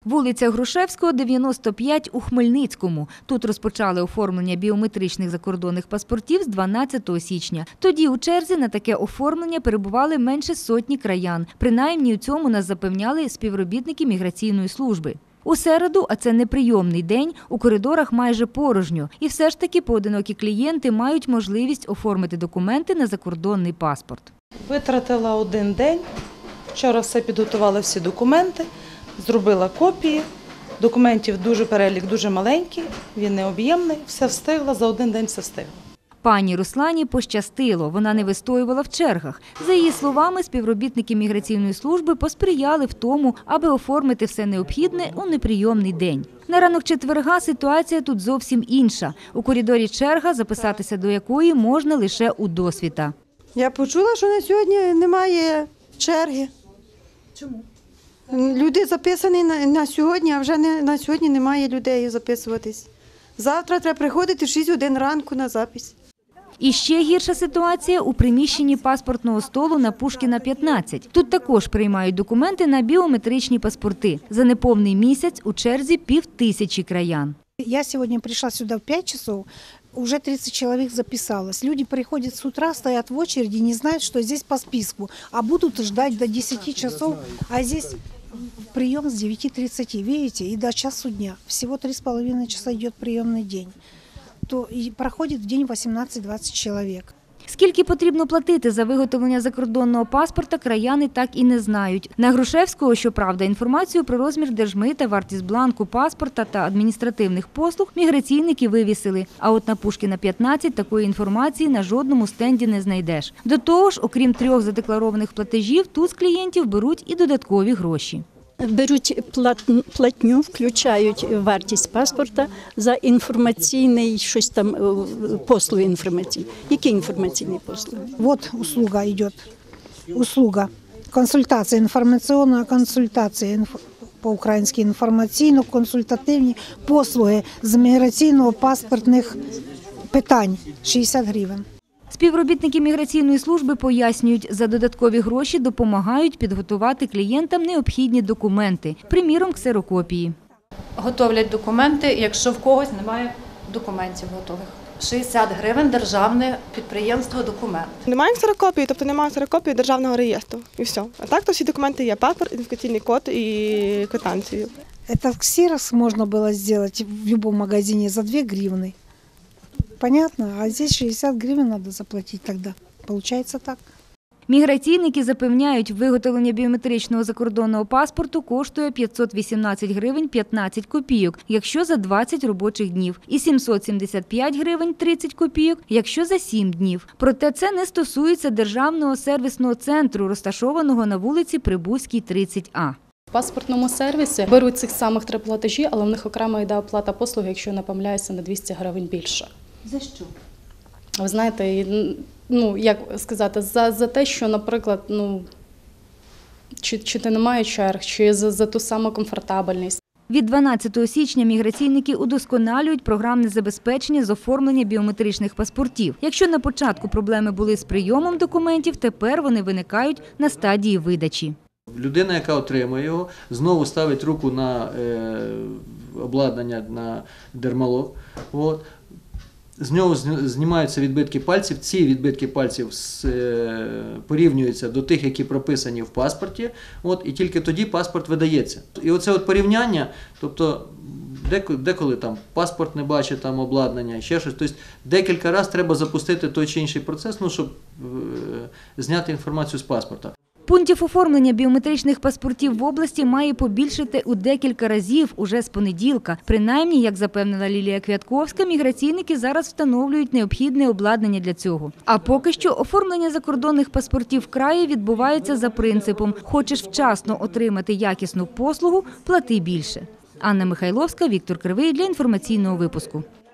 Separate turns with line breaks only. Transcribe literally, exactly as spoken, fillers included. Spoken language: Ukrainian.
Вулиця Грушевського, дев'яносто п'ять у Хмельницькому. Тут розпочали оформлення біометричних закордонних паспортів з дванадцятого січня. Тоді у черзі на таке оформлення перебували менше сотні краян. Принаймні у цьому нас запевняли співробітники міграційної служби. У середу, а це неприйомний день, у коридорах майже порожньо. І все ж таки поодинокі клієнти мають можливість оформити документи на закордонний паспорт.
Витратила один день, вчора все підготувала, всі документи, зробила копії. Документів дуже перелік дуже маленький, він не об'ємний, все встигла, за один день все встигла.
Пані Руслані пощастило, вона не вистоювала в чергах. За її словами, співробітники міграційної служби посприяли в тому, аби оформити все необхідне у неприйомний день. На ранок четверга ситуація тут зовсім інша. У коридорі черга, записатися до якої можна лише у досвіта.
Я почула, що на сьогодні немає черги.
Чому?
Люди записані на, на сьогодні, а вже не, на сьогодні немає людей записуватись. Завтра треба приходити в шість годин ранку на запис.
І ще гірша ситуація у приміщенні паспортного столу на Пушкіна, п'ятнадцять. Тут також приймають документи на біометричні паспорти. За неповний місяць у черзі півтисячі краян.
Я сегодня пришла сюда в пять часов, уже тридцать человек записалось. Люди приходят с утра, стоят в очереди, не знают, что здесь по списку, а будут ждать до десяти часов, а здесь прием с девяти тридцати, видите, и до часу дня. Всего три с половиной часа идет приемный день. То и проходит в день восемнадцать-двадцать человек.
Скільки потрібно платити за виготовлення закордонного паспорта, краяни так і не знають. На Грушевського, щоправда, інформацію про розмір держмита, вартість бланку паспорта та адміністративних послуг міграційники вивісили. А от на Пушкіна, п'ятнадцять такої інформації на жодному стенді не знайдеш. До того ж, окрім трьох задекларованих платежів, тут з клієнтів беруть і додаткові гроші.
Беруть платню, включають вартість паспорта за інформаційний, щось там, послуги інформаційні. Які інформаційні послуги?
Вот услуга идет, услуга, консультація, інформаційна консультація, по-українськи інформаційно-консультативні послуги з міграційно-паспортних питань, шістдесят гривень.
Співробітники міграційної служби пояснюють, за додаткові гроші допомагають підготувати клієнтам необхідні документи, приміром, ксерокопії.
Готовлять документи, якщо в когось немає документів готових. шістдесят гривень державне підприємство «Документ».
Немає ксерокопії, тобто немає ксерокопії державного реєстру і все. А так то всі документи є: паспорт, ідентифікаційний код і квитанцію.
Этот ксерокс можно было сделать в любом магазине за две гривны. Понятно? А здесь шестьдесят гривен надо заплатить тогда. Получается так.
Міграційники запевняють, виготовлення біометричного закордонного паспорту коштує п'ятсот вісімнадцять гривень п'ятнадцять копійок, якщо за двадцять робочих днів, і сімсот сімдесят п'ять гривень тридцять копійок, якщо за сім днів. Проте це не стосується державного сервісного центру, розташованого на вулиці Прибузькій, тридцять А.
В паспортному сервісі беруть цих самих три платежі, але в них окремо йде оплата послуги, якщо не помиляюся, на двісті гривень більше.
За що?
Ви знаєте, ну, як сказати, за, за те, що, наприклад, ну, чи, чи ти немає черг, чи за, за ту саму комфортабельність.
Від дванадцятого січня міграційники удосконалюють програмне забезпечення з оформлення біометричних паспортів. Якщо на початку проблеми були з прийомом документів, тепер вони виникають на стадії видачі.
Людина, яка отримує його, знову ставить руку на е, обладнання, на дермалок. От. З нього знімаються відбитки пальців. Ці відбитки пальців порівнюються до тих, які прописані в паспорті, от, і тільки тоді паспорт видається. І оце от порівняння, тобто деколи там паспорт не бачить, там обладнання, ще щось, тобто декілька разів треба запустити той чи інший процес, ну, щоб е, зняти інформацію з паспорта.
Пунктів оформлення біометричних паспортів в області має побільшити у декілька разів уже з понеділка. Принаймні, як запевнила Лілія Квятковська, міграційники зараз встановлюють необхідне обладнання для цього. А поки що оформлення закордонних паспортів в краї відбувається за принципом «хочеш вчасно отримати якісну послугу – плати більше». Анна Михайловська, Віктор Кривий для інформаційного випуску.